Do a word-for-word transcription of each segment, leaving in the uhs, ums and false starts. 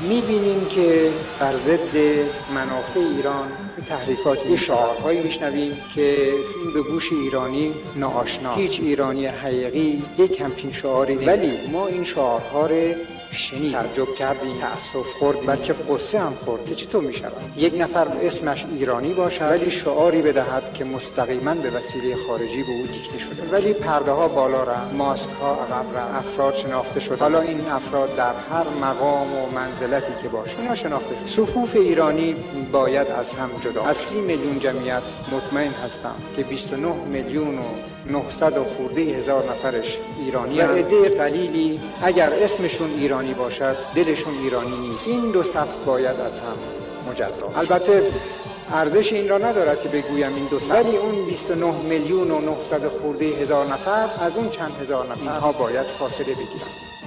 می‌بینیم که بر ضد منافع ایران تحریکات شعارهایی میشنویم که این به گوش ایرانی ناآشناست. هیچ ایرانی حقیقی یک همچین شعاری، ولی ما این شعارها رو شنید، تعجب کردیم، تأسف خوردیم، بلکه قصه هم خورد که چطور می‌شود یک نفر اسمش ایرانی باشد ولی شعاری بدهد که مستقیما به وسیله خارجی به او دیکته شده، ولی پرده ها بالا رفت، ماسک ها عقب رفت، افراد شناخته شد. حالا این افراد در هر مقام و منزلتی که باشه اینا شناخته شد. صفوف ایرانی باید از هم جدا. از سی میلیون جمعیت مطمئن هستم که بیست و نه میلیون و نهصد و خورده هزار نفرش ایرانی و عده قلیلی اگر اسمشون ایرانی باشد دلشون ایرانی نیست. این دو صف باید از هم مجزا. البته ارزش این را ندارد که بگویم این دو صف، ولی اون بیست و نه میلیون و نهصد خورده هزار نفر از اون چند هزار نفر اینها باید فاصله بگیرن.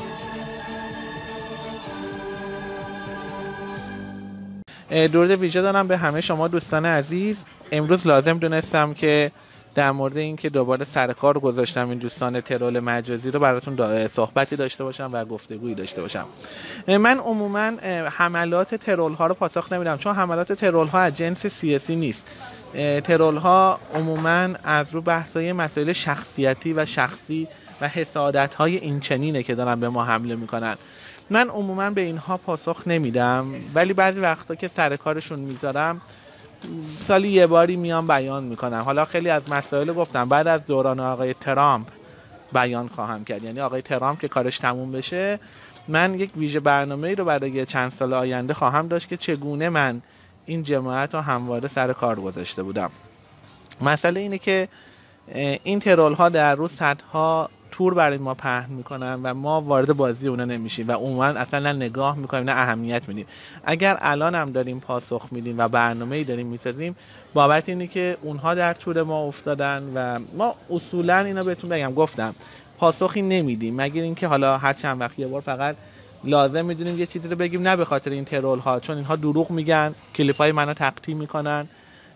درود ویژه دارم به همه شما دوستان عزیز. امروز لازم دونستم که در مورد این که دوباره سر کار گذاشتم این دوستان ترول مجازی رو براتون صحبتی داشته باشم و گفتگویی داشته باشم. من عموما حملات ترول ها رو پاسخ نمیدم، چون حملات ترول ها از جنس سیاسی نیست. ترول ها عموما از رو بحثای مسائل شخصیتی و شخصی و حسادت های این چنینه که دارن به ما حمله میکنن. من عموما به اینها پاسخ نمیدم، ولی بعضی وقتا که سر کارشون میذارم سالی یه باری میام بیان میکنم. حالا خیلی از مسائل گفتم بعد از دوران آقای ترامپ بیان خواهم کرد، یعنی آقای ترامپ که کارش تموم بشه من یک ویژه برنامه‌ای رو برای چند سال آینده خواهم داشت که چگونه من این جماعت رو همواره سر کار گذاشته بودم. مسئله اینه که این ترول ها در روز صدها تور برای ما پهن میکنن و ما وارد بازی اونا نمیشیم و عموما اصلا نه نگاه میکنیم نه اهمیت میدیم. اگر الان هم داریم پاسخ میدیم و برنامه‌ای داریم میسازیم بابت اینه که اونها در تور ما افتادن و ما اصولا اینا بهتون بگم گفتم پاسخی نمیدیم، مگر اینکه حالا هر چند وقت یه بار فقط لازم میدونیم یه چیزی رو بگیم، نه به خاطر این ترول ها، چون اینها دروغ میگن، کلیپ های منو تقطیم میکنن،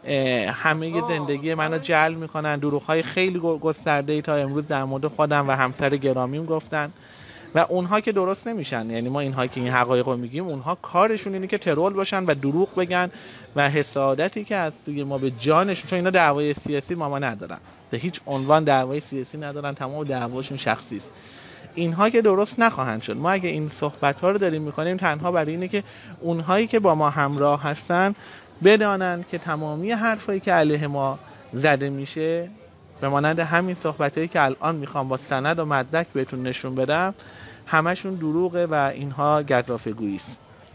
همه زندگی منو جعل میکنن، دروغ های خیلی گسترده تا امروز در مورد خودم و همسر گرامیم گفتن و اونها که درست نمیشن. یعنی ما اینها که این حقایق رو میگیم اونها کارشون اینه که ترول باشن و دروغ بگن و حسادتی که از توی ما به جانشون، چون اینا دعوای سیاسی ما ما ندارن، به هیچ عنوان دعوای سیاسی ندارن، تمام دعواشون شخصی است. اینها که درست نخواهند شد. ما اگه این صحبت ها رو داریم میکنیم تنها برای اینه که اونهایی که با ما همراه هستن بدانند که تمامی حرفایی که علیه ما زده میشه به مانند همین صحبتایی که الان میخوام با سند و مدرک بهتون نشون بدم همشون دروغه و اینها گزافه‌گویی است.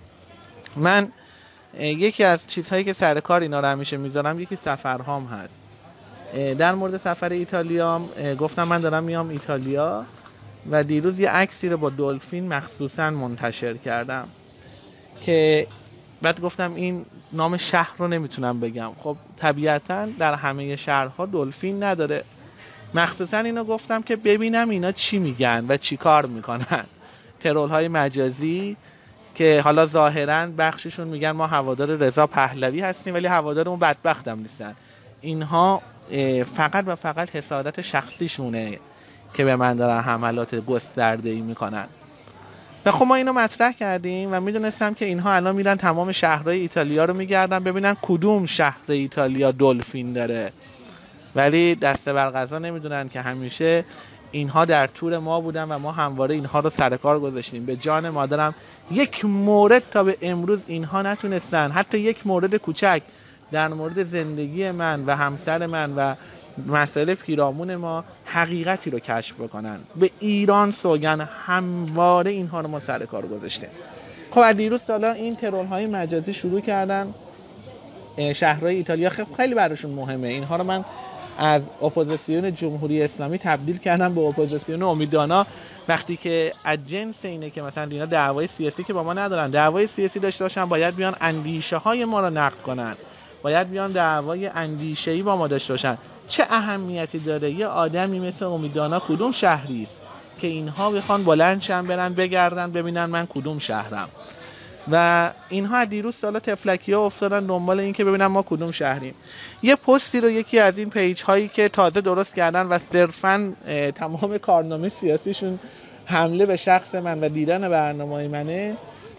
من یکی از چیزهایی که سر کار اینا رو همیشه میذارم یکی سفرهام هست. در مورد سفر ایتالیام گفتم من دارم میام ایتالیا و دیروز یه عکسی رو با دلفین مخصوصا منتشر کردم که بعد گفتم این نام شهر رو نمیتونم بگم. خب طبیعتا در همه شهرها دلفین نداره، مخصوصا اینو گفتم که ببینم اینا چی میگن و چی کار میکنن. ترول های مجازی که حالا ظاهرا بخششون میگن ما هوادار رضا پهلوی هستیم ولی هوادار اون بدبخت هم نیستن. اینها فقط و فقط حسادت شخصیشونه که به من دارن حملات گسترده‌ای میکنن. و خب ما اینو مطرح کردیم و میدونستم که اینها الان میرن تمام شهرهای ایتالیا رو میگردن ببینن کدوم شهر ایتالیا دلفین داره، ولی دست بر قضا نمیدونن که همیشه اینها در تور ما بودن و ما همواره اینها رو سر کار گذاشتیم. به جان مادرم یک مورد تا به امروز اینها نتونستن، حتی یک مورد کوچک در مورد زندگی من و همسر من و مسئله پیرامون ما حقیقتی رو کشف بکنن. به ایران سوگن همواره اینها رو ما سر کار گذاشتیم. خب از دیروز سالا این ترول های مجازی شروع کردن شهرهای ایتالیا، خیلی براشون مهمه. اینها رو من از اپوزیسیون جمهوری اسلامی تبدیل کردم به اپوزیسیون امیدوانا، وقتی که از جنس اینه که مثلا اینا دعوای سیاسی که با ما ندارن، دعوای سیاسی داشته باشن باید بیان اندیشه های ما رو نقد کنن، باید بیان دعوای اندیشه‌ای با ما داشته باشن. چه اهمیتی داره یه آدمی مثل امیدوانا کدوم شهری است که اینها بخوان بلند شن برن بگردن ببینن من کدوم شهرم؟ و اینها دیروز سالا تفلکی‌ها افتادن دنبال این که ببینن ما کدوم شهریم. یه پستی رو یکی از این پیج هایی که تازه درست کردن و صرفاً تمام کارنامه سیاسیشون حمله به شخص من و دیدن برنامه‌ی منه،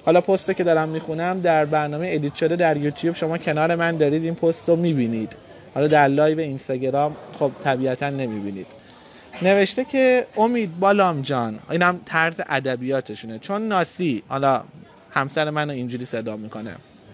حالا پستی که دارم میخونم در برنامه ادیت شده در یوتیوب، شما کنار من دارید این پست رو میبینید. حالا در لایو اینستاگرام خب طبیعتا نمیبینید. نوشته که امید بالام جان، اینم طرز ادبیاتشونه، چون ناسی، حالا همسر منو اینجوری صدا میکنه،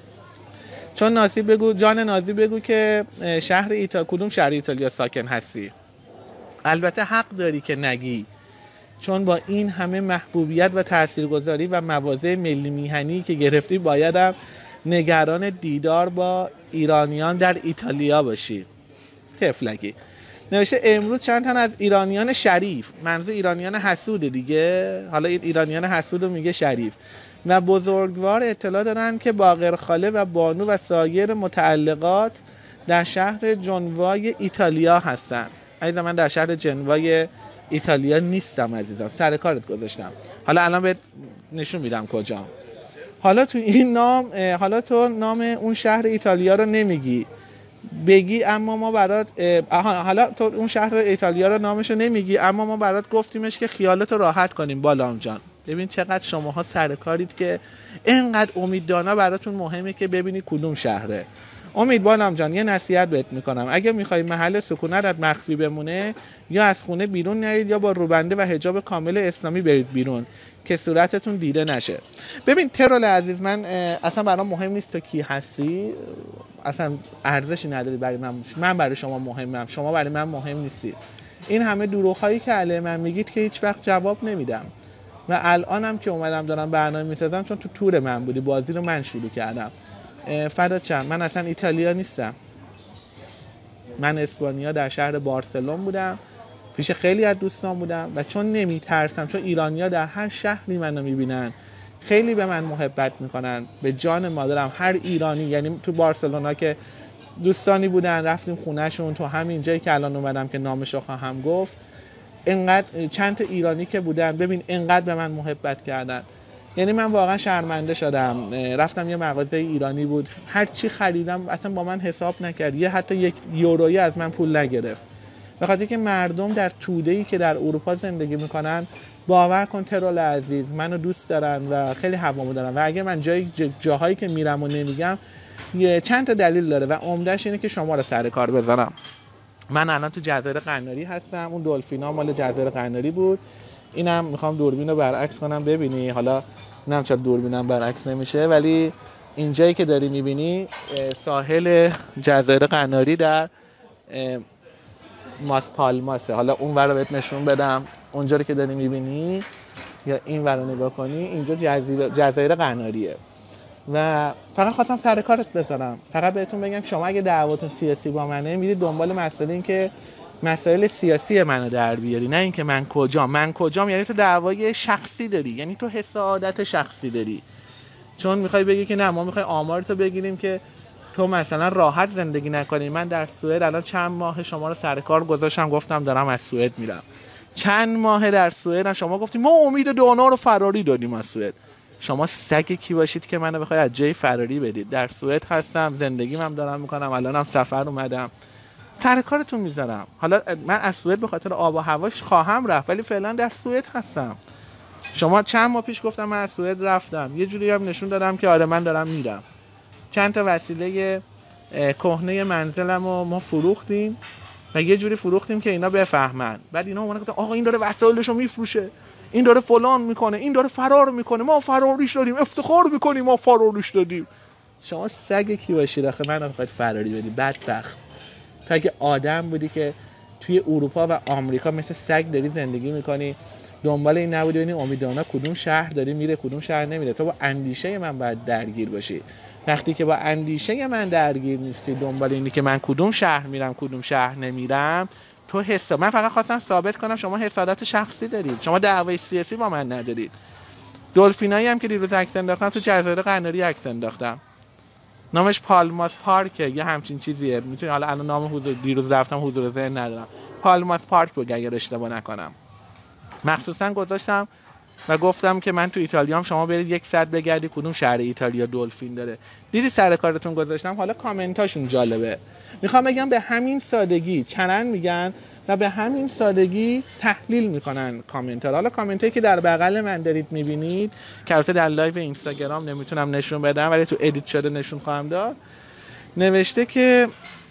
چون ناسی بگو، جان نازی بگو که شهر ایتا کدوم شهر ایتالیا ساکن هستی؟ البته حق داری که نگی، چون با این همه محبوبیت و تاثیرگذاری و مواضع ملی میهنی که گرفتی بایدم نگران دیدار با ایرانیان در ایتالیا باشی. تفلکی. نوشته امروز چند تن از ایرانیان شریف، منظور ایرانیان حسود دیگه، حالا این ایرانیان حسود رو میگه شریف، و بزرگوار اطلاع دارن که باقرخاله و بانو و سایر متعلقات در شهر جنوای ایتالیا هستن. عزیزم من در شهر جنوای ایتالیا نیستم عزیزم، سر کارت گذاشتم. حالا الان بهت نشون میدم کجا. حالا تو این نام، حالا تو نام اون شهر ایتالیا رو نمیگی، بگی اما ما برات، حالا تو اون شهر ایتالیا رو نامشو نمیگی اما ما برات گفتیمش که خیالتو راحت کنیم بالام جان. ببین چقدر شماها سر کارید که اینقدر امیددانا براتون مهمه که ببینی کدوم شهره. امید بالام جان یه نصیحت بهت میکنم، اگه میخوای محل سکونتت مخفی بمونه یا از خونه بیرون نرید یا با روبنده و حجاب کامل اسلامی برید بیرون که صورتتون دیده نشه. ببین ترول عزیز، من اصلا برام مهم نیست تو کی هستی، اصلا ارزشی نداری برای من، من برای شما مهمم، شما برای من مهم نیستی. این همه دروغ‌هایی که علیه من میگید که هیچ وقت جواب نمیدم و الانم که اومدم دارم برنامه میسازم چون تو تور من بودی، بازی رو من شروع کردم. فدات شم، من اصلا ایتالیا نیستم، من اسپانیا در شهر بارسلون بودم، پیش خیلی از دوستان بودم و چون نمیترسم، چون ایرانیا در هر شهری منو میبینن خیلی به من محبت میکنن، به جان مادرم هر ایرانی، یعنی تو بارسلونا که دوستانی بودن رفتیم خونهشون، تو همین جایی که الان اومدم که نامشو خواهم گفت، اینقدر چند تا ایرانی که بودن، ببین اینقدر به من محبت کردن، یعنی من واقعا شرمنده شدم. رفتم یه مغازه ایرانی بود، هر چی خریدم اصلا با من حساب نکرد، یه حتی یک یورویی از من پول نگرفت، به خاطر که مردم در توده‌ای که در اروپا زندگی میکنن، باور کن ترول عزیز، منو دوست دارن و خیلی هوامو دارن و اگه من جای جاهایی که میرم و نمیگم یه چند تا دلیل داره و عمدهش اینه که شما رو سر کار بذارم. من الان تو جزایر قناری هستم، اون دلفینا مال جزایر قناری بود، اینم میخوام دوربین رو برعکس کنم ببینی، حالا نمیدونم چرا دوربینم برعکس نمیشه، ولی اینجایی که داری میبینی ساحل جزایر قناری در ماس پالماسه. حالا اون ور رو بهت نشون بدم، اونجا رو که داری میبینی یا این ور رو نگاه کنی، اینجا جزایر قناریه و فقط خواستم سر کارت بذارم، فقط بهتون بگم شما اگه دعواتون سیاسی با منه میرید دنبال مسئله این که مسائل سیاسی منو در بیاری، نه اینکه من کجام. من کجام یعنی تو دعوای شخصی داری، یعنی تو حسادت شخصی داری، چون میخوای بگی که نه ما میخوای آمارتو بگیریم که تو مثلا راحت زندگی نکنی. من در سوئد الان چند ماه شما رو سر کار گذاشتم، گفتم دارم از سوئد میرم، چند ماه در سوئد شما گفتیم ما امید دانا رو فراری دادیم از سوئد. شما سگ کی باشید که منو بخواید از جای فراری بدید؟ در سوئد هستم، زندگیم هم دارم میکنم، الانم سفر اومدم، سر کارتون میذارم. حالا من از سوئد به خاطر آب و هواش خواهم رفت، ولی فعلا در سوئد هستم. شما چند ماه پیش گفتم من از سوئد رفتم، یه جوری هم نشون دادم که آره من دارم میرم. چند تا وسیله کهنه منزلم رو ما فروختیم و یه جوری فروختیم که اینا بفهمن. بعد اینا اومدن گفتن آقا این داره وسایلشو میفروشه، این داره فلان میکنه، این داره فرار میکنه، ما فراریش دادیم، افتخار میکنیم ما فراریش دادیم. شما سگ کی باشید آخه من نمیخواید فراری بدی؟ بدبخت. تا اگه آدم بودی که توی اروپا و آمریکا مثل سگ داری زندگی میکنی، دنبال این نبودی ببینی امیدوارا کدوم شهر داری میره کدوم شهر نمیره، تو با اندیشه من باید درگیر باشی. وقتی که با اندیشه من درگیر نیستی، دنبال اینی که من کدوم شهر میرم کدوم شهر نمیرم، تو حساب. من فقط خواستم ثابت کنم شما حسادت شخصی دارید، شما دعوای سیاسی با من ندارید. دلفینایی هم که دیروز عکس انداختم تو جزایر قناری عکس انداختم، نامش پالماس پارکه، یه همچین چیزیه، میتونی حالا الان نام حضور دیروز رفتم حضور ذهن ندارم، پالماس پارک بود اگر اشتباه نکنم. مخصوصا گذاشتم و گفتم که من تو ایتالیا هم، شما برید یک ساعت بگردی کدوم شهر ایتالیا دلفین داره. دیدی سر کارتون گذاشتم. حالا کامنتاشون جالبه. میخوام بگم به همین سادگی چنن میگن و به همین سادگی تحلیل میکنن کامنت ها. حالا کامنت هایی که در بغل من دارید میبینید که البته در لایو اینستاگرام نمیتونم نشون بدم ولی تو ادیت شده نشون خواهم داد، نوشته که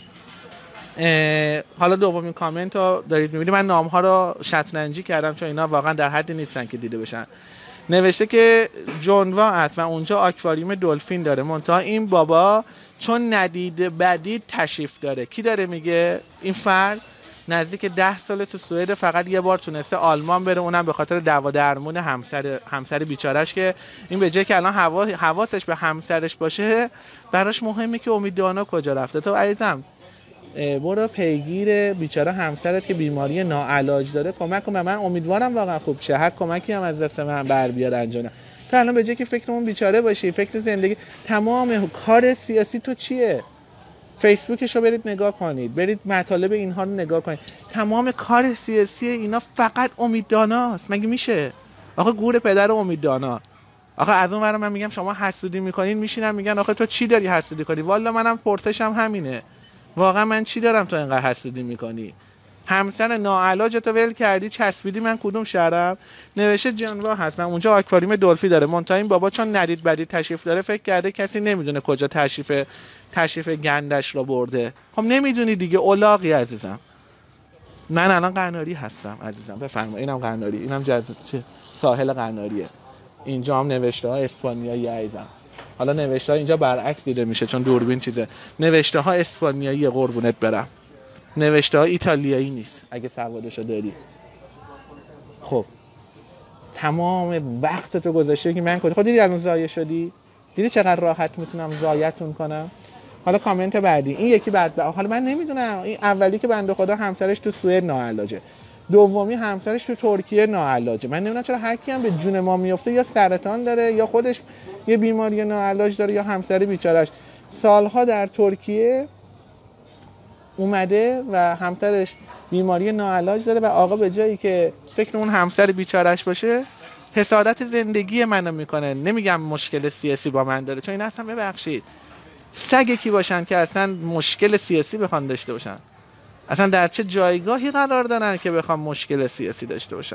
حالا دومین کامنت رو دارید میبینید، من نام ها رو شطرنجی کردم چون اینا واقعا در حدی نیستن که دیده بشن. نوشته که جنوا هست و اونجا آکواریوم دلفین داره، منتها این بابا چون ندیده بدید تشریف داره. کی داره میگه؟ این فرد نزدیک ده سال تو سوئد، فقط یه بار تونسته آلمان بره، اونم به خاطر دعوا درمون همسر همسر بیچارهش که این به جای که الان حواسش به همسرش باشه براش مهمه که امید دانا کجا رفته. تو عزیزم برو پیگیر بیچاره همسرت که بیماری ناعلاج داره، کمک کن. من امیدوارم واقعا خوب شه، هر کمکی هم از دست من بر بیاد انجام. تو الان به جای که فکر اون بیچاره باشی، فکر زندگی، تمام کار سیاسی تو چیه؟ فیسبوکشو برید نگاه کنید، برید مطالب اینها رو نگاه کنید، تمام کار سیاسی اینا فقط امید داناست. مگه میشه؟ آخه گور پدر امید دانا. آخه از اون ور من میگم شما حسودی میکنین، میشینن میگن آخه تو چی داری حسودی کنی؟ والا منم پرسشم همینه، واقعا من چی دارم تو اینقدر حسودی میکنی؟ همسر ناعلاج تو ول کردی چسبیدی من کدوم شهرم؟ نوشته جنوا هستم اونجا آکواریوم دلفین داره، منتها این بابا چون ندید بدید تشریف داره فکر کرده کسی نمیدونه کجا تشریف تشریف گندش رو برده. خب نمیدونی دیگه اولاغی عزیزم. من الان قناری هستم عزیزم، بفرما. اینم قناری، اینم جز... ساحل قناریه. اینجا هم نوشته ها اسپانیایی عزیزم. حالا نوشته ها اینجا برعکس دیده میشه چون دوربین چیزه. نوشته ها اسپانیایی قربونت برم، نوشته ها ایتالیایی نیست اگه سوادشو داری. خب تمام وقت تو گذاشته که من کجا. خب دیدی الان ضایع شدی؟ دیدی چقدر راحت میتونم ضایعتون کنم؟ حالا کامنت بعدی این یکی بعد بعد حالا من نمیدونم، این اولی که بنده خدا همسرش تو سوئد ناعلاجه، دومی همسرش تو ترکیه ناعلاجه. من نمیدونم چرا هر کی هم به جون ما میفته یا سرطان داره یا خودش یه بیماری ناعلاج داره یا همسر بیچاره‌اش سالها در ترکیه اومده و همسرش بیماری ناعلاج داره و آقا به جایی که فکر اون همسر بیچاره‌اش باشه حسادت زندگی منو میکنه. نمیگم مشکل سیاسی با من داره، چون این اصلا ببخشید سگ کی باشن که اصلا مشکل سیاسی بخوان داشته باشن؟ اصلا در چه جایگاهی قرار دارن که بخوام مشکل سیاسی داشته باشن؟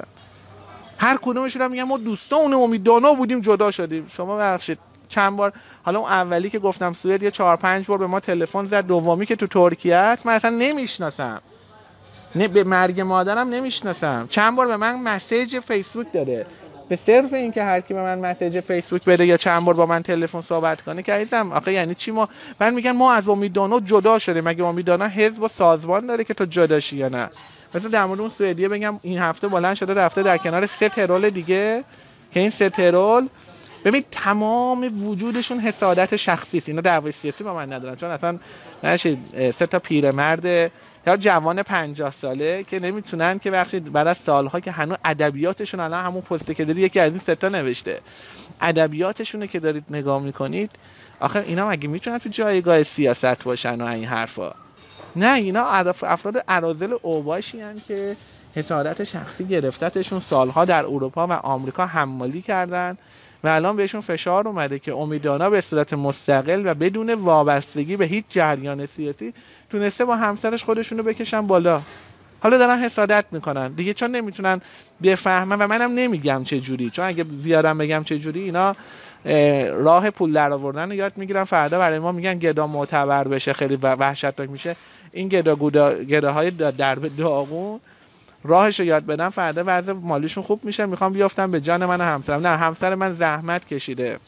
هر کدومشون هم میگن ما دوستان امید دانا بودیم جدا شدیم. شما ببخشید چند بار، حالا اون اولی که گفتم سوئد یه چهار پنج بار به ما تلفن زد، دومی که تو ترکیه است من اصلا نمیشناسم، نه به مرگ مادرم نمیشناسم. چند بار به من مسیج فیسبوک داده به صرف این که هر کی به من مسیج فیسبوک بده یا چند بار با من تلفن صحبت کنه که عزیزم آخه یعنی چی؟ ما من میگن ما از امید دانا جدا شدیم. مگه امید دانا حزب و سازمان داره که تو جدا شی یا نه؟ مثلا در مورد اون سوئدیه بگم این هفته بلند شده رفته در کنار سه ترول دیگه که این سه ترول ببین تمام وجودشون حسادت شخصی است. اینا دعوای سیاسی با من ندارن، چون اصلا نشه سه تا پیرمرد یا جوان پنجاه ساله که نمیتونن که بخشید بعد از سالها که هنوز ادبیاتشون الان همون پسته که داری یکی از این سه تا نوشته ادبیاتشونه که دارید نگاه میکنید، آخه اینا مگه میتونن تو جایگاه سیاست باشن و این حرفا؟ نه، اینا افراد اراذل اوباشی ان که حسادت شخصی گرفتتشون سالها در اروپا و آمریکا حمالی کردن و الان بهشون فشار اومده که امید دانا به صورت مستقل و بدون وابستگی به هیچ جریان سیاسی تونسته با همسرش خودشونو بکشن بالا. حالا دارن حسادت میکنن دیگه، چون نمیتونن بفهمن و منم نمیگم چه جوری، چون اگه زیادم بگم چه جوری اینا راه پول در آوردن رو یاد میگیرن، فردا برای ما میگن گدا معتبر بشه خیلی وحشتناک میشه. این گدا گداهای درب داغون راهش رو یاد بدن، فردا وضع مالیشون خوب میشه، میخوام بیافتن به جان من و همسرم. نه، همسر من زحمت کشیده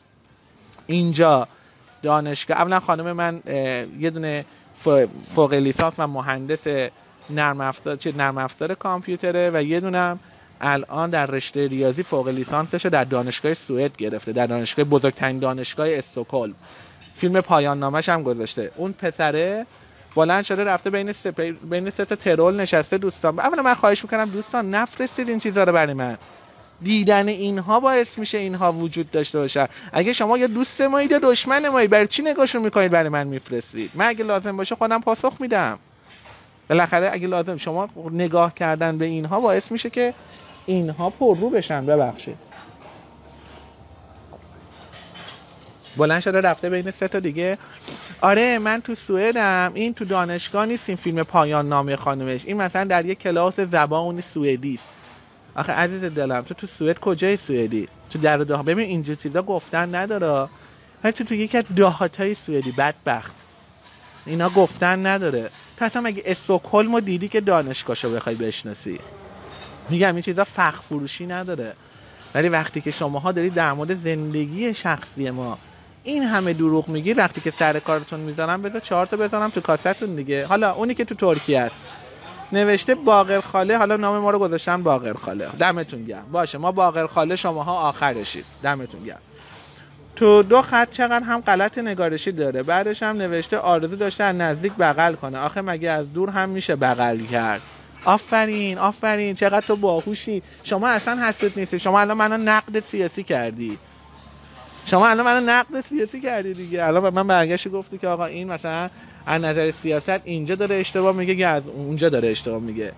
اینجا دانشگاه. اولا خانم من یه دونه فوق لیسانس و مهندس نرم افزار چه نرم افزار کامپیوتره و یه دونه الان در رشته ریاضی فوق لیسانسش در دانشگاه سوئد گرفته، در دانشگاه بزرگترین دانشگاه استکهلم. فیلم پایان نامش هم گذاشته. اون پسره بلند شده رفته بین سه بین سه تا ترول نشسته. دوستان اولا من خواهش میکنم دوستان نفرستید این چیزا رو برای من. دیدن اینها باعث میشه اینها وجود داشته باشه. اگه شما یا دوست مایید یا دشمن مایید، برای چی نگاهشون میکنید برای من میفرستید؟ من اگه لازم باشه خودم پاسخ میدم. بالاخره اگه لازم شما نگاه کردن به اینها باعث میشه که اینها پررو بشن. ببخشید بلند شده رفته بین سه تا دیگه آره من تو سوئدم، این تو دانشگاه نیست، این فیلم پایان نامه خانمش، این مثلا در یک کلاس زبان سوئدی است. آخه عزیز دلم تو تو سوئد کجای سوئدی؟ تو در داه ببین اینجا چیزا گفتن نداره. تو تو یکی از دهاتای سوئدی بدبخت اینا گفتن نداره. تو اصلا مگه استکهلمو دیدی که دانشگاهشو بخوای بشناسی؟ میگم این چیزا فخر فروشی نداره. ولی وقتی که شماها دارید در مورد زندگی شخصی ما این همه دروغ میگی، وقتی که سر کارتون میذارم بذار چهار تا بذارم تو کاستون دیگه. حالا اونی که تو ترکیه است نوشته باقر خاله، حالا نام ما رو گذاشتن باقر خاله، دمتون گرم. باشه ما باقر خاله، شماها آخرشید، دمتون گرم. تو دو خط چقدر هم غلط نگارشی داره. بعدش هم نوشته آرزو داشته از نزدیک بغل کنه، آخه مگه از دور هم میشه بغل کرد؟ آفرین آفرین، چقدر تو باهوشی. شما اصلا حسد نیستی. شما الان منو نقد سیاسی کردی. شما الان منو نقد سیاسی کردی دیگه. الان به من برگشت گفتی که آقا این مثلا از نظر سیاست اینجا داره اشتباه میگه یا از اونجا داره اشتباه میگه.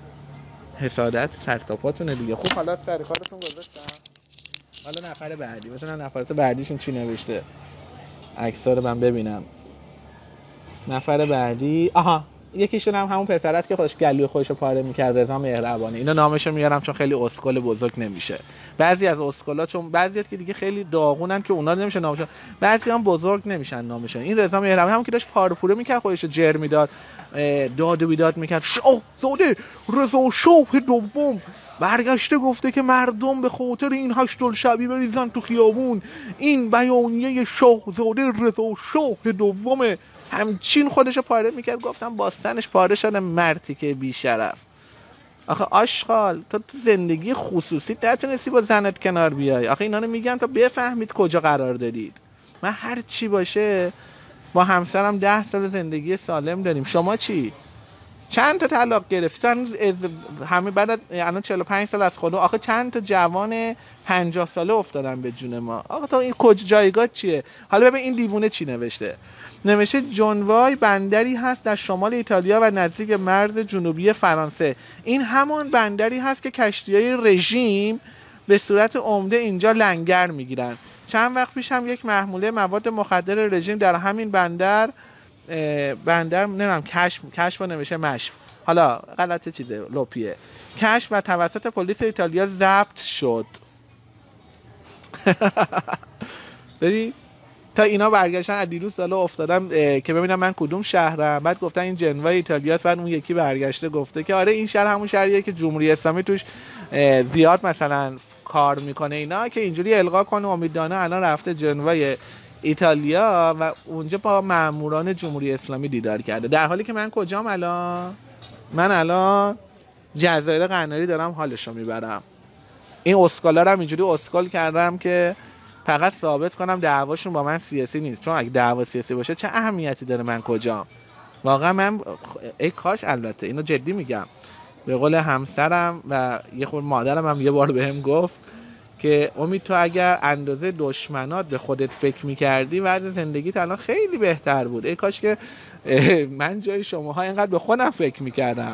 حسادت سر تا پاتونه دیگه. خوب حالا سر کارتون گذاشتم. حالا نفر بعدی، مثلا نفرات بعدیشون چی نوشته؟ عکس‌ها رو من ببینم. نفر بعدی، آها یکیشون هم همون پسر است که خودش گلوی خودشو پاره میکرد، رضا مهربانی. اینا نامشو میارم چون خیلی اسکل بزرگ نمیشه. بعضی از اسکلا چون بعضیات که دیگه خیلی داغونن که اونا نمیشه نامشون، بعضی هم بزرگ نمیشن نامشون. این رضا مهربانی همون که داشت پاره پوره میکرد خودشو جر میداد، داد و بیداد میکرد، شاه زاده رضا شاه دوم برگشته گفته که مردم به خاطر این هشتال شبی بریزن تو خیابون. این بیانیه شاهزاده رضا شاه دومه. همچین خودشو پاره میکرد. گفتم باستنش پاره شده مرتی که بی شرف. آخه آشغال تو تو زندگی خصوصی نتونستی با زنت کنار بیای. آخه اینا رو میگم تا بفهمید کجا قرار دادید. من هر چی باشه با همسرم ده سال زندگی سالم داریم. شما چی؟ چند تا طلاق گرفتن همه بعد از الان چهل و پنج سال از خودو. آخه چند تا جوان پنجاه ساله افتادن به جون ما. آخه تا این کجا جایگاه چیه؟ حالا ببین این دیوونه چی نوشته. نوشته جنوای بندری هست در شمال ایتالیا و نزدیک مرز جنوبی فرانسه. این همان بندری هست که کشتی‌های رژیم به صورت عمده اینجا لنگر میگیرن. چند وقت پیش هم یک محموله مواد مخدر رژیم در همین بندر بندر نمیدونم کشف کشف نمیشه مشف، حالا غلطه چیزه لوپیه، کشف و توسط پلیس ایتالیا ضبط شد. ببین تا اینا برگشتن از دیروز سالا افتادم که ببینم من کدوم شهرم. بعد گفتن این جنوای ایتالیاست. بعد اون یکی برگشته گفته که آره این شهر همون شهریه که جمهوری اسلامی توش زیاد مثلا کار میکنه اینا، که اینجوری القا کنه امیدوارانه الان رفته جنوای ایتالیا و اونجا با ماموران جمهوری اسلامی دیدار کرده. در حالی که من کجام الان؟ من الان جزایر قناری دارم حالشو میبرم. این اسکالا رو هم اینجوری اسکال کردم که فقط ثابت کنم دعواشون با من سیاسی نیست، چون اگه دعوا سیاسی باشه چه اهمیتی داره من کجام. واقعا من ای کاش، البته اینو جدی میگم، به قول همسرم و یه خورده مادرم هم یه بار بهم گفت که امید تو اگر اندازه دشمنات به خودت فکر میکردی وضع زندگیت الان خیلی بهتر بود. ای کاش که من جای شماها اینقدر به خودم فکر میکردم.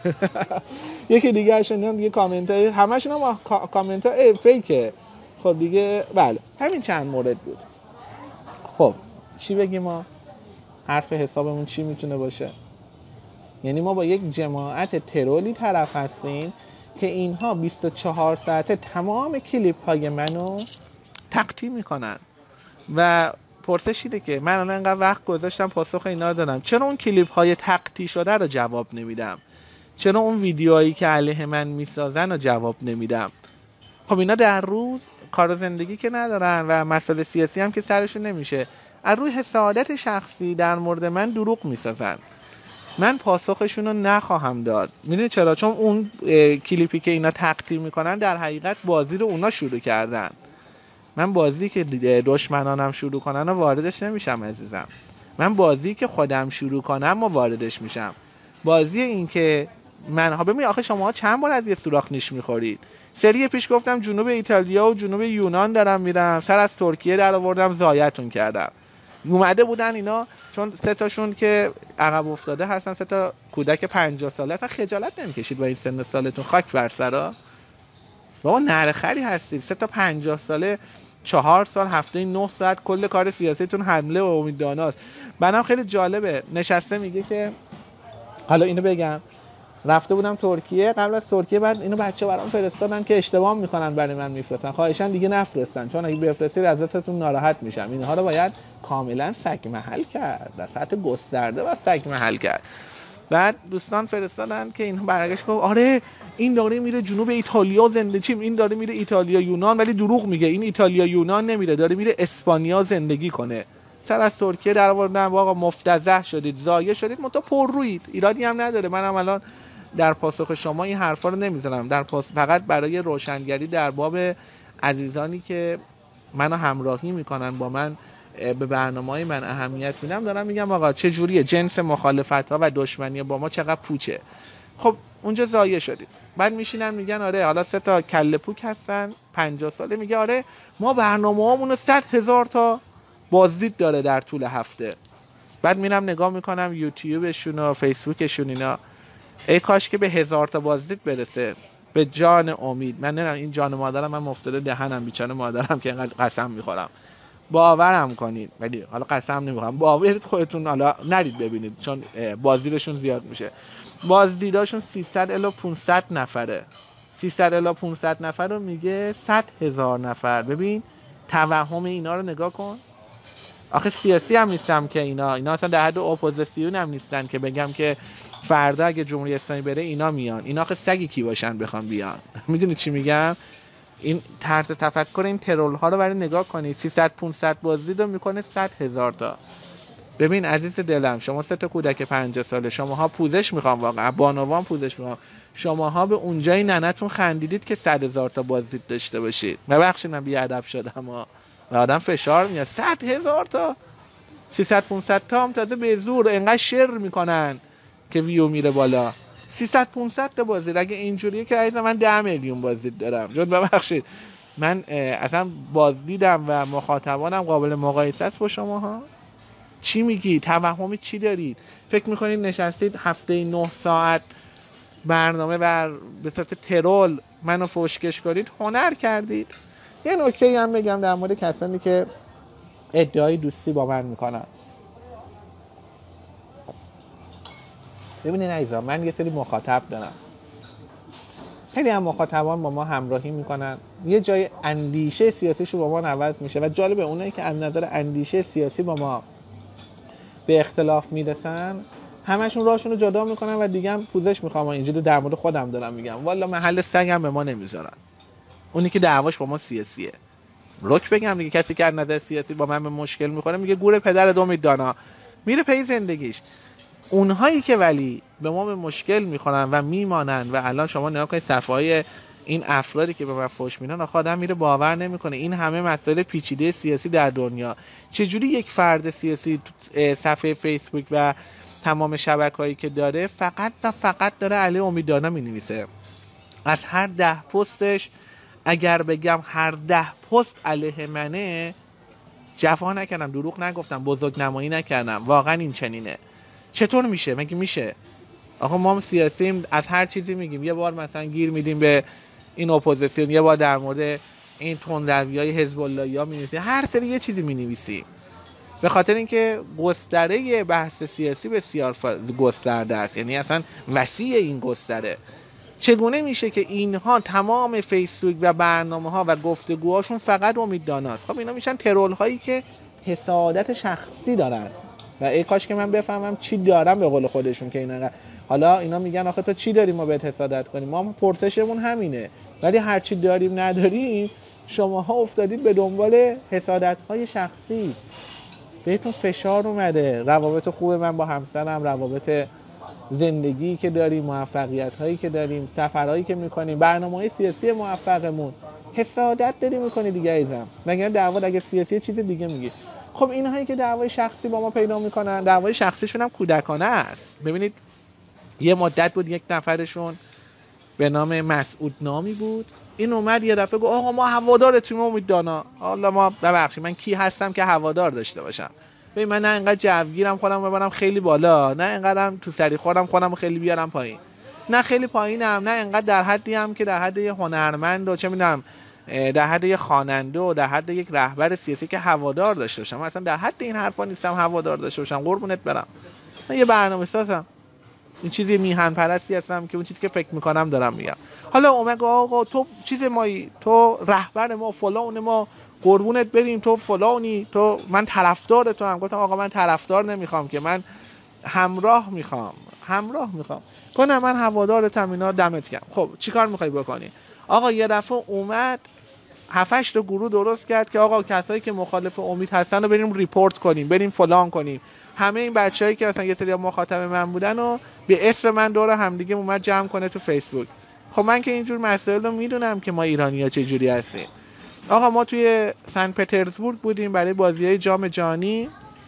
یکی دیگه هاشون دیگه کامنت های همشون هم کامنت های فیکه. خب دیگه بله همین چند مورد بود. خب چی بگیم ما؟ حرف حسابمون چی میتونه باشه؟ یعنی ما با یک جماعت ترولی طرف هستیم که اینها بیست و چهار ساعته تمام کلیپ های منو تقطیم میکنن و پرسش اینه که من الان انقدر وقت گذاشتم پاسخ اینا رو دادم، چرا اون کلیپ های تقطیع شده رو جواب نمیدم؟ چرا اون ویدیوهایی که علیه من میسازن رو جواب نمیدم؟ خب اینا در روز کار زندگی که ندارن و مسئله سیاسی هم که سرشون نمیشه، از روی حسادت شخصی در مورد من دروغ میسازن. من پاسخشون رو نخواهم داد. میدونی چرا؟ چون اون کلیپی که اینا تقطیع میکنن در حقیقت بازی رو اونا شروع کردن. من بازی که دشمنانم شروع کنن و واردش نمیشم عزیزم. من بازی که خودم شروع کنم و واردش میشم. بازی این که من ها ببین آخه شما چند بار از یه سوراخ نیش میخورید. سری پیش گفتم جنوب ایتالیا و جنوب یونان دارم میرم، سر از ترکیه در آوردم زایتون کردم. اومده بودن اینا چون سه تاشون که عقب افتاده هستن، سه تا کودک پنجاه ساله، اصلا خجالت نمیکشید با این سن سالتون؟ خاک بر سرا بابا، نرخری هستید. سه تا پنجاه ساله چهار سال هفته نه ساعت کل کار سیاسیتون حمله و امید داناست. منم خیلی جالبه نشسته میگه که حالا اینو بگم، رفته بودم ترکیه، قبل از ترکیه بعد اینو بچه برام فرستادن که اشتباه میکنن برای من میفرستن، خواهشان دیگه نفرستن چون اگه بفرستید ازتون ناراحت میشم. اینها رو باید کاملا سگ محل کرد، در سطح گسترده و سگ محل کرد. بعد دوستان فرستادن که اینها برگشت گفت آره این داره میره جنوب ایتالیا زندگی چیم، این داره میره ایتالیا یونان، ولی دروغ میگه، این ایتالیا یونان نمیره، داره میره اسپانیا زندگی کنه. سر از ترکیه در آوردن، واقعا مفتضح شدید، ضایع شدید، متا پر روید، ایرادی هم نداره. منم الان در پاسخ شما این حرفا رو نمیزنم، در پاس فقط برای روشنگری در باب عزیزانی که منو همراهی میکنن، با من به برنامه‌های من اهمیت میدم، دارم میگم آقا چه جوریه جنس مخالفت‌ها و دشمنی با ما چقدر پوچه. خب اونجا ضایع شدید. بعد میشینن میگن آره حالا سه تا کله پوک هستن پنجاه ساله، میگه آره ما برنامه‌هامون صد هزار تا بازدید داره در طول هفته. بعد میرم نگاه میکنم یوتیوبشون و فیسبوکشون، اینا ای کاش که به هزار تا بازدید برسه. به جان امید، من نمیدونم این جان مادرم من مفتاده دهنم، بیچاره مادرم که اینقدر قسم میخورم، باورم کنید، ولی حالا قسم نمیخورم، باورید خودتون حالا نرید ببینید چون بازدیدشون زیاد میشه. بازدیداشون سیصد الی پانصد نفره، سیصد الی پانصد نفر رو میگه صد هزار نفر. ببین توهم اینا رو نگاه کن. آخه سیاسی هم نیستم که اینا اینا اصلا در حد اپوزیسیون هم نیستن که بگم که فردا اگه جمهوری اسلامی بره اینا میان. اینا آخه سگی کی باشن بخوام بیان. میدونید چی میگم؟ این طرز تفکر این ترول ها رو برای نگاه کنید. سیصد پانصد بازدید رو میکنه صد هزار تا. ببین عزیز دلم، شما سه تا کودک پنجاه ساله، شماها پوزش میخوام، واقعا بانوان پوزش میخوام، شماها به اونجای ننتون خندیدید که صد هزار تا بازدید داشته باشید. ببخشید من بیادب شدم ها، و آدم فشار میاد. صد هزار تا، سیصد پانصد تا هم تازه به زور انقدر شر میکنن که ویو میره بالا. سیصد پانصد تا بازدید اگه اینجوریه که عزیز من ده میلیون بازدید دارم. جون ببخشید من اصلا بازدیدم و مخاطبانم قابل مقایسه است با شماها. چی میگی؟ توهم چی دارید؟ فکر میکنید نشستید هفته نه ساعت برنامه بر به صورت ترول منو فوشکش کنید؟ هنر کردید. یه نکته هم بگم در مورد کسانی که ادعای دوستی با من میکنن. ببینید عزیزان، من یه سری مخاطب دارم، خیلی هم مخاطبان با ما همراهی میکنن، یه جای اندیشه سیاسیشو با ما عوض میشه و جالبه اونایی که از نظر اندیشه سیاسی با ما به اختلاف میرسن همشون راهشون رو جدا میکنن و دیگه هم پوزش میخوام. اینجوری در مورد خودم دارم میگم، والا محل سگم به ما نمیذارن. اونی که دعواش با ما سیاسیه، رک بگم دیگه، کسی که از نظر سیاسی با من به مشکل میخوره میگه گور پدر امید دانا، میره پی زندگیش. اونهایی که ولی به ما به مشکل میخورن و میمانن و الان شما نگاه کنید صفحه‌های این افرادی که به من فوش میدن، آخه آدم میره باور نمیکنه این همه مسائل پیچیده سیاسی در دنیا چجوری یک فرد سیاسی صفحه فیسبوک و تمام شبکه‌هایی که داره فقط و فقط داره علیه امید دانا مینویسه. از هر ده پستش اگر بگم هر ده پست علیه منه، جفا نکردم، دروغ نگفتم، بزرگ نمایی نکردم، واقعا این چنینه. چطور میشه؟ مگه میشه؟ آخه ما هم سیاسیم، از هر چیزی میگیم. یه بار مثلا گیر میدیم به این اپوزیسیون، یه بار در مورد این تندرویای حزب اللهیا مینویسی، هر سری یه چیزی مینویسی، به خاطر اینکه گستره بحث سیاسی بسیار گسترده است، یعنی اصلا وسیع این گستره. چگونه میشه که اینها تمام فیسبوک و برنامه‌ها و گفتگوهاشون فقط امید داناست؟ خب اینا میشن ترول هایی که حسادت شخصی دارن و ای کاش که من بفهمم چی دارم به قول خودشون که اینا حالا اینا میگن آخه تو چی داری ما بهت حسادت کنیم؟ ما پرسشمون همینه، ولی هر چی داریم نداریم شماها افتادید به دنبال حسادت های شخصی. بهتون فشار اومده، روابط خوب من با همسرم، روابط زندگی که داریم، موفقیت هایی که داریم، سفرهایی که میکنیم، برنامه‌های سیاسی موفقمون، حسادت داری میکنی دیگه ایزم. مگر دعوا اگه سیاسی چیز دیگه میگی. خب اینهایی که دعوای شخصی با ما پیدا میکنن، دعوای شخصیشون هم کودکانه است. ببینید یه مدت بود یک نفرشون به نام مسعود نامی بود، این اومد یه دفعه گفت آقا ما هوادار تیم امید دانا. حالا ما ببخشید من کی هستم که هوادار داشته باشم؟ ببین من نه انقدر جوگیرم خودم ببرم خیلی بالا، نه انقدرم تو سری خودم خودم خیلی بیارم پایین، نه خیلی پایینم، نه انقدر در حدی هم که در حد یه هنرمند و چه میدونم در حد یک خواننده و در حد یک رهبر سیاسی که هوادار داشته باشم. اصلا در حد این حرفا نیستم هوادار داشته باشم، قربونت برم. من یه برنامه سازم، این چیزی میهن پرستی هستم که اون چیزی که فکر میکنم دارم میگم. حالا اومد آقا تو چیز مایی، تو رهبر ما، فلان ما، قربونت بریم، تو فلانی، تو من طرفدار تو هم. گفتم آقا من طرفدار نمیخوام که، من همراه میخوام، همراه میخوام. کنم من هوادارتم، اینا دمت گرم. خب چیکار میخوای بکنی؟ آقا یه دفعه اومد هفتش تا گروه درست کرد که آقا کسایی که مخالف امید هستن رو بریم ریپورت کنیم، بریم فلان کنیم. همه این بچه‌هایی که مثلا یه سری مخاطب من بودن و به اسم من دور همدیگه اومد جمع کنه تو فیسبوک. خب من که اینجور مسائل رو میدونم که ما ایرانی‌ها چه جوری هستیم. آقا ما توی سن پترزبورگ بودیم برای بازی‌های جام جهانی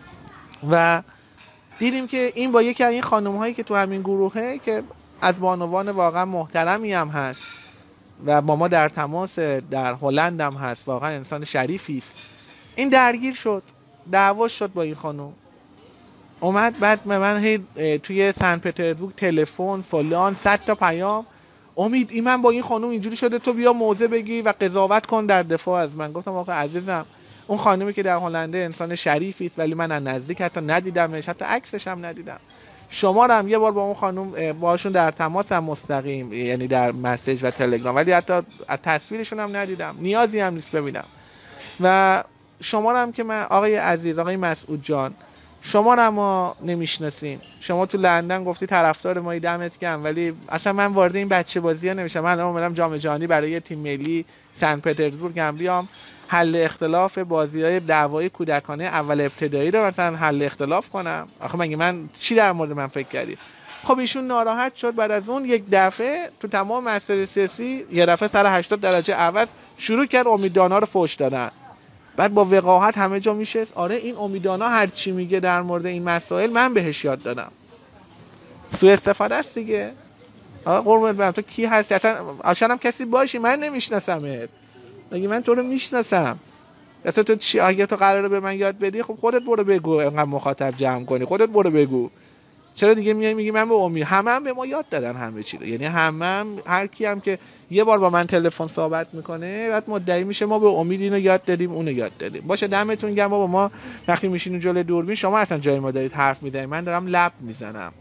و دیدیم که این با یکی از این خانم‌هایی که تو همین گروهه که از بانوان واقعا محترمی هم هست و با ما در تماس، در هلند هم هست، واقعا انسان شریفی است، این درگیر شد، دعوا شد با این خانم. اومد بعد به من هی توی سن پترزبورگ تلفن فلان صد تا پیام، امید این من با این خانم اینجوری شده، تو بیا موضع بگی و قضاوت کن در دفاع از من. گفتم آقا عزیزم، اون خانمی که در هلند انسان شریفی است ولی من از نزدیک حتی ندیدمش، حتی عکسش هم ندیدم. شما هم یه بار با اون خانم باشون در تماس هم مستقیم، یعنی در مسیج و تلگرام، ولی حتی از تصویرشون هم ندیدم، نیازی هم نیست ببینم. و شما هم که من آقای عزیز، آقای مسعود جان، شما رو ما نمیشناسیم. شما تو لندن گفتی طرفدار ما، دمت گرم، ولی اصلا من وارد این بچه بازی‌ها نمیشم. من الان اومدم جام جهانی برای تیم ملی سن پترزبورگ هم بیام حل اختلاف بازی‌های دعوای کودکانه اول ابتدایی رو مثلا حل اختلاف کنم. آخه مگه من چی در مورد من فکر کردی؟ خب ایشون ناراحت شد. بعد از اون یک دفعه تو تمام مسائل سیاسی یه دفعه سر هشتاد درجه عوض شروع کرد امیدوانا رو فحش دادن. بعد با وقاحت همه جا میشه آره این امیدوانا هر چی میگه در مورد این مسائل من بهش یاد دادم. سوء استفاده است دیگه. آقا قربونت برم، تو کی هستی اصلا؟ آشنام کسی باشی؟ من نمیشناسمت. مگه من تو رو میشناسم؟ اصلا تو چی؟ اگه تو قراره به من یاد بدی خب خودت برو بگو، انقدر مخاطب جمع کنی خودت برو بگو. چرا دیگه میای میگی من به امید؟ همه هم به ما یاد دادن همه چی رو، یعنی همه هم هر کی هم که یه بار با من تلفن صحبت میکنه بعد مدعی میشه ما به امید اینو یاد دادیم اونو یاد دادیم. باشه دمتون گرم بابا، ما وقتی میشینیم جلوی دوربین شما اصلا جای ما دارید حرف میزنید، من دارم لب میزنم.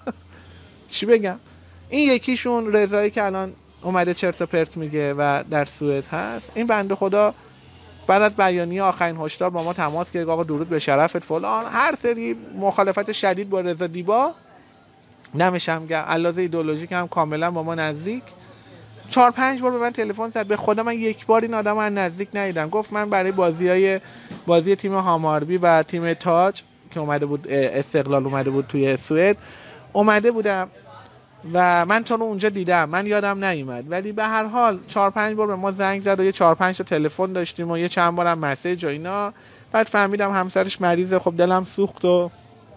چی بگم؟ این یکیشون رضایی که الان اومده چرت و پرت میگه و در سوئد هست، این بنده خدا بعد از بیانیه آخرین هشدار با ما تماس گرفت، آقا درود به شرفت فلان، هر سری مخالفت شدید با رضا دیبا، نمیشم گم علاوه ایدئولوژیک هم کاملا با ما نزدیک. چهار پنج بار به من تلفن زد، به خدا من یک بار این آدمو از نزدیک ندیدم. گفت من برای بازیای بازی تیم هاماربی و تیم تاج که اومده بود استقلال اومده بود توی سوئد اومده بودم و من تو رو اونجا دیدم، من یادم نیومد، ولی به هر حال چهار پنج بار به ما زنگ زد و یه چهار پنج تا تلفن داشتیم و یه چند بارم مسیج و اینا. بعد فهمیدم همسرش مریضه. خب دلم سوخت و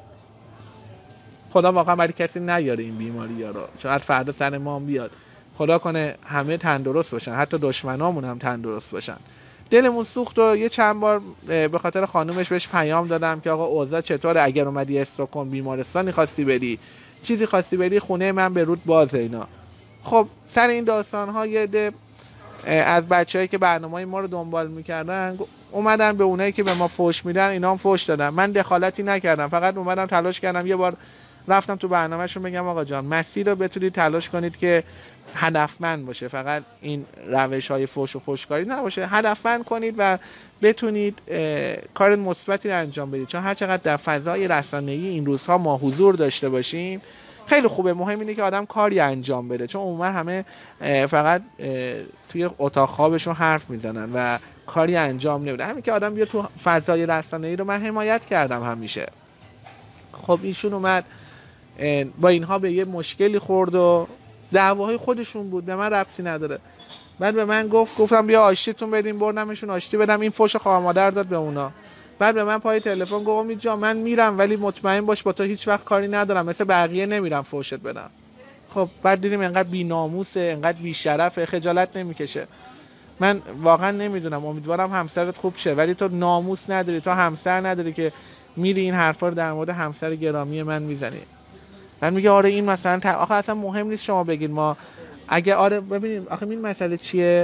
خدا واقعا برای کسی نیاره این بیماری ها رو، شاید فردا سر ما بیاد. خدا کنه همه تندرست باشن، حتی دشمنامون هم تندرست باشن. دلمون سوخت و یه چند بار به خاطر خانومش بهش پیام دادم که آقا اوضاع چطوره، اگر اومدی استکهلم بیمارستانی خواستی بری، چیزی خواستی بری، خونه من به رود بازه اینا. خب سر این داستان ها یه ده از بچه‌ای که برنامه‌های ما رو دنبال می‌کردن اومدن به اونایی که به ما فحش میدن اینا هم فحش دادن. من دخالتی نکردم، فقط اومدم تلاش کردم یه بار رفتم تو برنامه‌شون بگم آقا جان مسیر رو بتونید تلاش کنید که هدفمند باشه، فقط این روش‌های فحش و فحشکاری نباشه، هدفمند کنید و بتونید کار مثبتی رو انجام بدید. چون هر چقدر در فضای رسانه‌ای این روزها ما حضور داشته باشیم خیلی خوبه. مهم اینه که آدم کاری انجام بده، چون عموما همه فقط توی اتاق خوابشون حرف میزنن و کاری انجام نمیده. همین که آدم بیا تو فضای رسانه‌ای رو من حمایت کردم همیشه. خب ایشون اومد با اینها به یه مشکلی خورد و دعواهای خودشون بود، به من ربطی نداره. بعد به من گفت گفتم بیا آشتیتون بدیم، بردمشون آشتی بدم، این فوش خواهر مادر داد به اونا. بعد به من پای تلفن گفت امید جان من میرم ولی مطمئن باش با تو هیچ وقت کاری ندارم، مثل بقیه نمیرم فوشت بدم. خب بعد دیدیم انقدر بی‌ناموسه، انقدر بی‌شرفه، خجالت نمیکشه. من واقعا نمیدونم، امیدوارم همسرت خوب شه، ولی تو ناموس نداری، تو همسر نداری که میری این حرفا رو در مورد همسر گرامی من میزنی. من میگه آره این مثلا آخه اصلا مهم نیست شما بگید ما اگه آره ببینید آخه این مسئله چیه،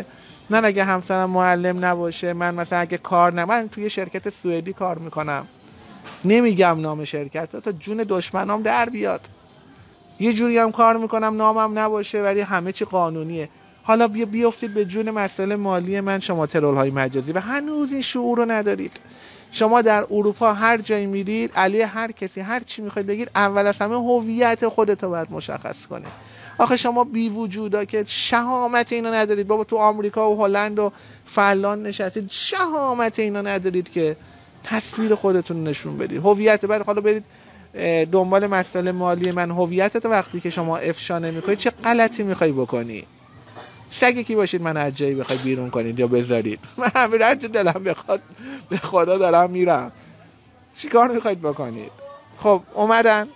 من اگه همسرم معلم نباشه، من مثلا اگه کار نه، من توی شرکت سوئدی کار میکنم، نمیگم نام شرکت تا جون دشمنام در بیاد، یه جوری هم کار میکنم نامم نباشه ولی همه چی قانونیه. حالا بیا بیافتید به جون مسئله مالی من، شما ترول های مجازی و هنوز این شعور رو ندارید. شما در اروپا هر جایی میرید، علیه هر کسی هر چی میخواید بگید، اول از همه هویت خودتو باید مشخص کنید. آخه شما بی وجودا که شهامت اینو ندارید، بابا تو آمریکا و هلند و فلان نشستید، شهامت اینو ندارید که تصویر خودتون نشون بدید، هویت. بعد حالا برید دنبال مسئله مالی من، هویتت وقتی که شما افشا نمی‌کنید چه غلطی می‌خوای بکنی؟ سگی کی باشید من از جایی بخوای بیرون کنید یا بذارید؟ من همین هر چه دلم بخواد به خدا دارم میرم. چیکار می‌خواید بکنید؟ خب اومدن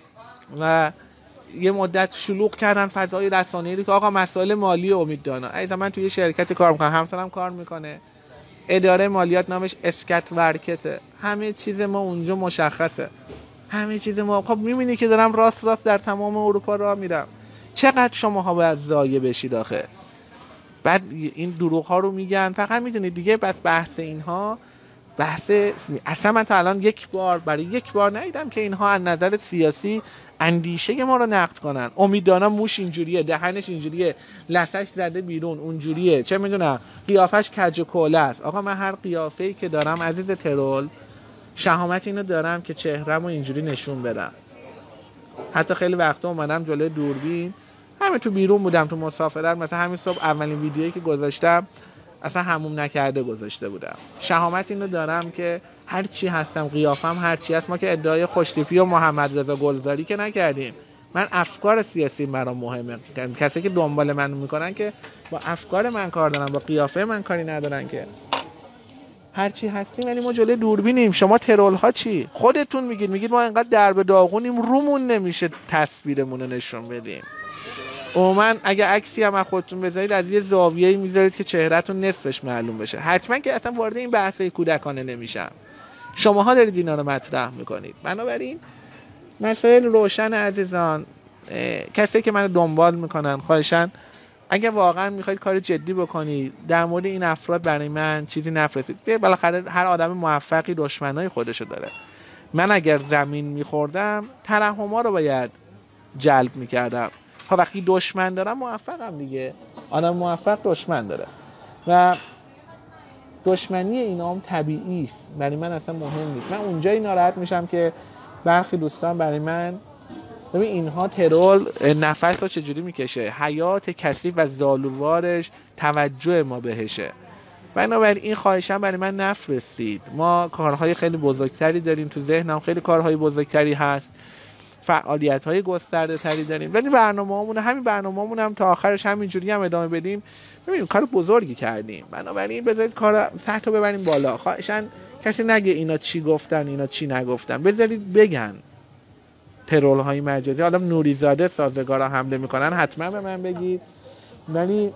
و یه مدت شلوغ کردن فضای رسانه‌ای که آقا مسائل مالی امید دانا. ایزا من توی شرکتی کار می‌کنم، همسرم کار می‌کنه، اداره مالیات نامش اسکت ورکته، همه چیز ما اونجا مشخصه، همه چیز ما. خب می‌بینی که دارم راست راست در تمام اروپا راه میرم. چقدر شماها باید ضایع بشید آخه؟ بعد این دروغ ها رو میگن، فقط میدونید دیگه. بس بحث اینها بحث اصلا من تا الان یک بار برای یک بار ندیدم که اینها از نظر سیاسی اندیشه ما رو نقد کنن. امیدوارم موش اینجوریه، دهنش اینجوریه، لثه‌اش زده بیرون اونجوریه، چه میدونم قیافش کج و کوله است. آقا من هر قیافه‌ای که دارم عزیز ترول، شهامت اینو دارم که چهره‌مو اینجوری نشون بدم. حتی خیلی وقتا اومدم جلوی دوربین، همین تو بیرون بودم تو مسافرت، مثلا همین صبح اولین ویدیویی که گذاشتم اصلا حموم نکرده گذاشته بودم. شهامت اینو دارم که هر چی هستم، قیافم هر چی هست. ما که ادعای خوشتیپی و محمد رضا گلزاری که نکردیم. من افکار سیاسی برام مهمه. کسی که دنبال من میکنن که با افکار من کار دارن، با قیافه من کاری ندارن که. هر چی هستیم ولی ما جلوی دوربینیم. شما ترول ها چی؟ خودتون میگید میگید ما اینقدر درب داغونیم رومون نمیشه تصویرمون رو نشون بدیم. عموما اگه عکسی هم از خودتون بذارید از یه زاویه‌ای میذارید که چهرهتون نصفش معلوم بشه. حتما که اصلا وارد این بحثای کودکانه نمیشم. شماها دارید اینا رو مطرح میکنید. بنابراین مسائل روشن عزیزان. کسی که منو دنبال میکنن خواهشاً اگه واقعا میخواید کار جدی بکنید در مورد این افراد برای من چیزی نفرستید. بالاخره هر آدم موفقی دشمنای خودشو داره. من اگر زمین میخوردم ترحم‌ها رو باید جلب میکردم. تا وقتی دشمن دارم موفقم دیگه. آدم موفق دشمن داره و دشمنی اینا هم طبیعی است. برای من اصلا مهم نیست. من اونجایی ناراحت میشم که برخی دوستان برای من، ببین اینها ترول نفس رو چجوری میکشه، حیات کثیف و زالووارش توجه ما بهشه. بنابراین این خواهشم برای من نفرستید. ما کارهای خیلی بزرگتری داریم، تو ذهنم خیلی کارهای بزرگتری هست، فعالیت‌های گسترده تری داریم، ولی برنامه‌مون همین برنامه‌مون هم تا آخرش همینجوری هم ادامه بدیم. ببینیم کار بزرگی کردیم. بنابراین بذارید کار سطح رو ببریم بالا. خواهشاً کسی نگه اینا چی گفتن اینا چی نگفتن، بذارید بگن. ترول های مجازی، حالا نوریزاده سازگارا حمله میکنن حتما به من بگید، ولی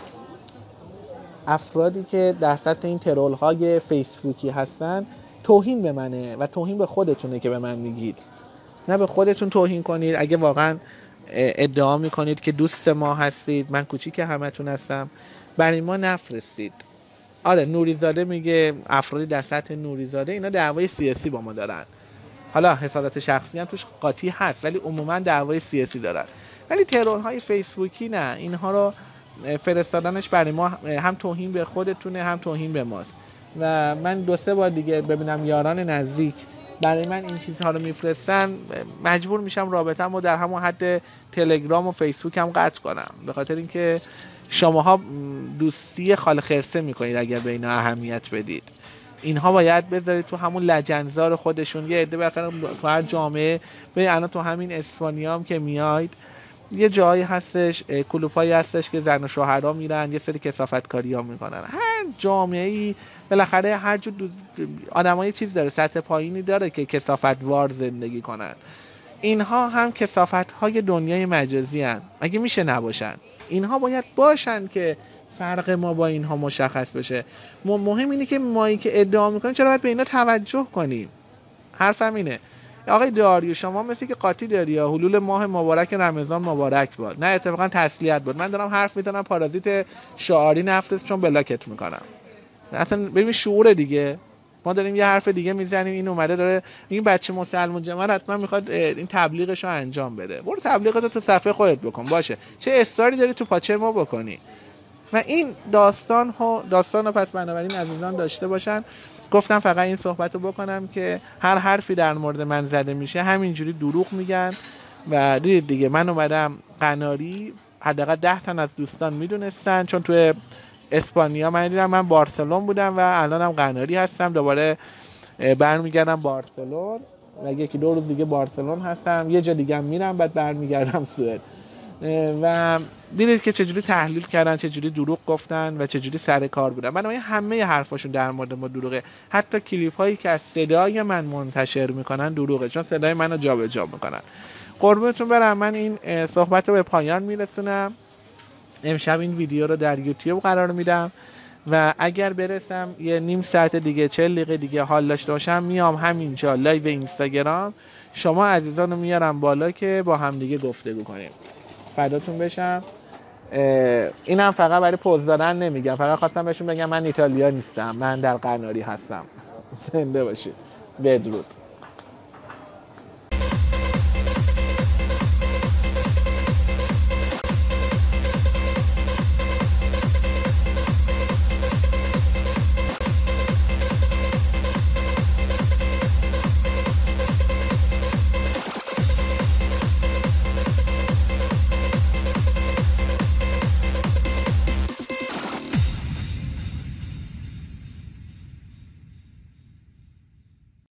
افرادی که در سطح این ترول های فیسبوکی هستن توهین به منه و توهین به خودتونه که به من میگید. نه به خودتون توهین کنید. اگه واقعا ادعا میکنید که دوست ما هستید، من کوچیک همتون هستم، برای ما نفرستید. آره نوریزاده میگه افرادی در سطح نوریزاده اینا دعوای سیاسی با ما دارن. حالا حسادت شخصی هم توش قاطی هست ولی عموما دعوای سیاسی دارن. ولی ترول های فیسبوکی نه، اینها رو فرستادنش برای ما هم توهین به خودتونه هم توهین به ماست. و من دو سه بار دیگه ببینم یاران نزدیک برای من این چیزها رو میفرستن، مجبور میشم رابطه‌مو در همون حد تلگرام و فیسبوک هم قطع کنم، به خاطر اینکه شماها دوستی خال خرسه میکنید اگر به اینا اهمیت بدید. اینها باید بذارید تو همون لجنزار خودشون. یه عده مثلا تو هر جامعه، به الان تو همین اسپانیا هم که میاید یه جایی هستش، کلوپایی هستش که زن و شوهرها میرن یه سری کثافتکاری‌ها میکنن. هر جامعه‌ای بالاخره هر جو آدمای چیز داره، سطح پایینی داره که کثافتوار زندگی کنن. اینها هم کثافت‌های دنیای مجازی هن. اگه میشه نباشن، اینها باید باشن که فرق ما با اینها مشخص بشه. مهم اینه که مایی که ادعا میکنیم چرا باید به اینا توجه کنیم. حرفم اینه آقای داریوش شما مثل که قاطی داری یا حلول ماه مبارک رمضان مبارک باد. نه اتفاقا تسلیت بود. من دارم حرف میزنم پارازیت شعاری نفرست چون بلاکت میکنم. اصلا ببین شعور دیگه. ما داریم یه حرف دیگه میزنیم، این اومده داره این بچه مسلمان جماعت حتما میخواد این تبلیغش رو انجام بده. برو تبلیغاتو تو صفحه خودت بکن باشه. چه اصراری داری تو پاچه ما بکنی؟ و این داستان ها داستان رو پس بنابراین عزیزان داشته باشن. گفتم فقط این صحبت رو بکنم که هر حرفی در مورد من زده میشه همینجوری دروغ میگن. و دیدید دیگه من اومدم قناری، حداقل ده تن از دوستان میدونستن، چون توی اسپانیا من دیدم من بارسلون بودم و الانم قناری هستم، دوباره برمیگردم بارسلون و یکی دو روز دیگه بارسلون هستم، یه جا دیگه هم میرم بعد برمیگردم سوئد. و دیدید که چجوری تحلیل کردن، چجوری دروغ گفتن و چجوری سر کار بودن. بنابراین همه حرفاشون در مورد ما دروغه. حتی کلیپ هایی که از صدای من منتشر میکنن دروغه، چون صدای منو جابجا میکنن. قربونتون برم. من این صحبت رو به پایان میرسونم. امشب این ویدیو رو در یوتیوب قرار میدم و اگر برسم یه نیم ساعت دیگه چهل دقیقه دیگه حال داشته باشم میام همینجا لایو اینستاگرام شما عزیزان رو میارم بالا که با هم دیگه گفتگو کنیم. فداتون بشم. اینم فقط برای پوز دادن نمیگم، فقط خواستم بهشون بگم من ایتالیا نیستم، من در قناری هستم. زنده باشید. بدرود.